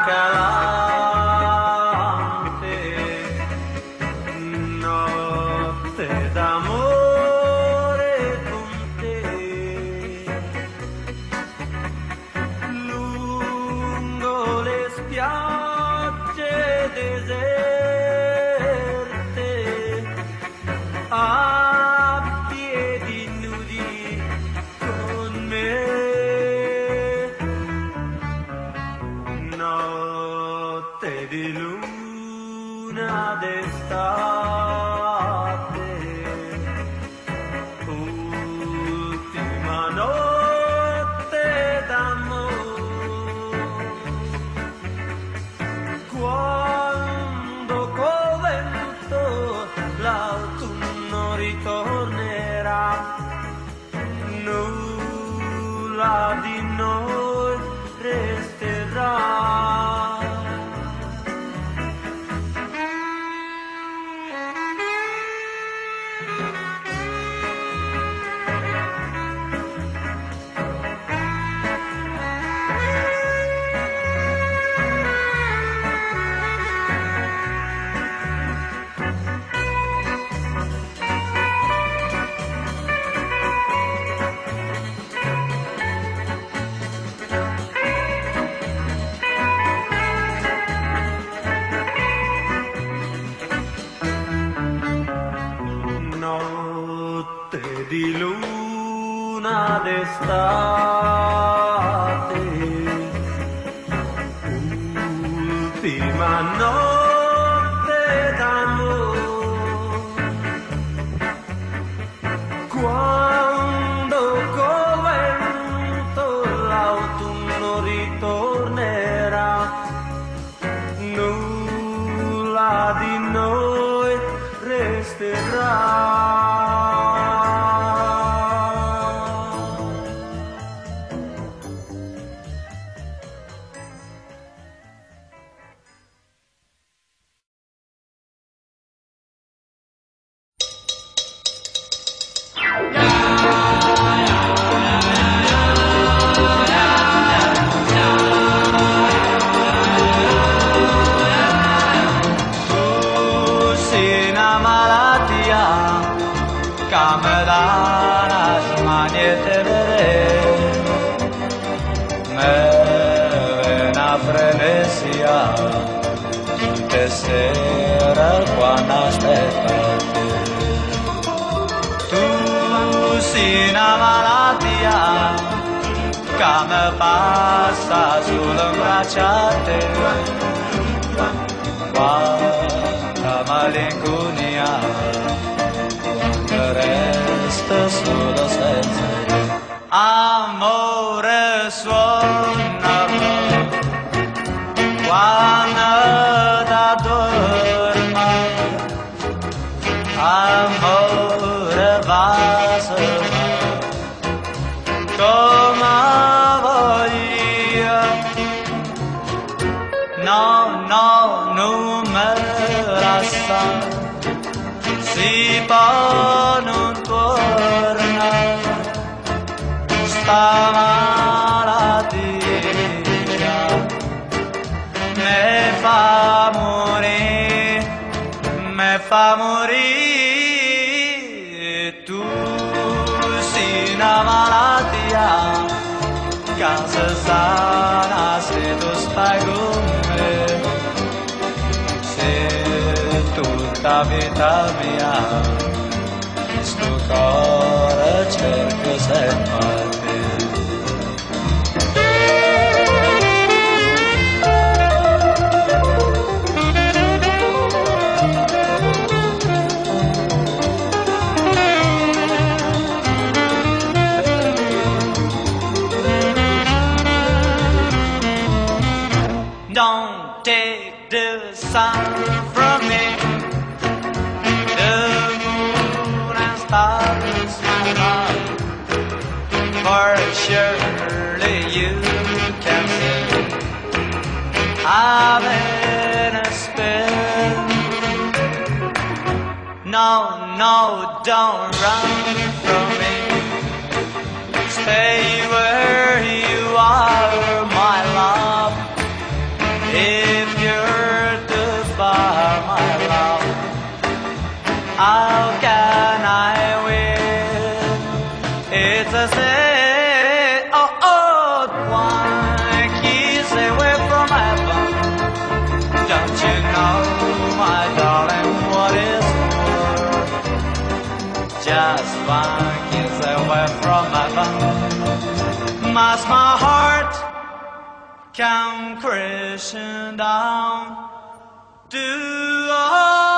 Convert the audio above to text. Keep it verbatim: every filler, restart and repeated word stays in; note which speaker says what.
Speaker 1: calante, notte d'amore con te, lungo le spiagge deserte, a piedi nudi con me. Notte di luna d'estate, ultima notte d'amore, quando col vento l'autunno ritornerà, nulla di noi resterà. Notte di luna d'estate, ultima notte d'amore, quando col vento l'autunno ritornerà, nulla di noi resterà.
Speaker 2: Cameras manietevere, me una frenesia, tutte sera quando aspettate. Tu sei una malattia che mi passa sulle braccia te, quanta malinconia resta solo senza amore suona quando t'addorma, amore basta come voglia, no, no, non me la sa. Si può non torna sta malattia, me fa morire, me fa morire. Tu sei una malattia che se sana se tu stai con me, tutta vita mia, sto cuore cerca sempre te. Don't take the sun from me, the moon and stars, my love, for surely you can see I'm in a spin. No, no, don't run from me, stay where you are, my love. If you're to bar my love, how can I win? It's a say, oh, oh, why keep away from heaven? Don't you know, my darling, what is more? Just one kiss away from heaven. Must my heart come crashing down to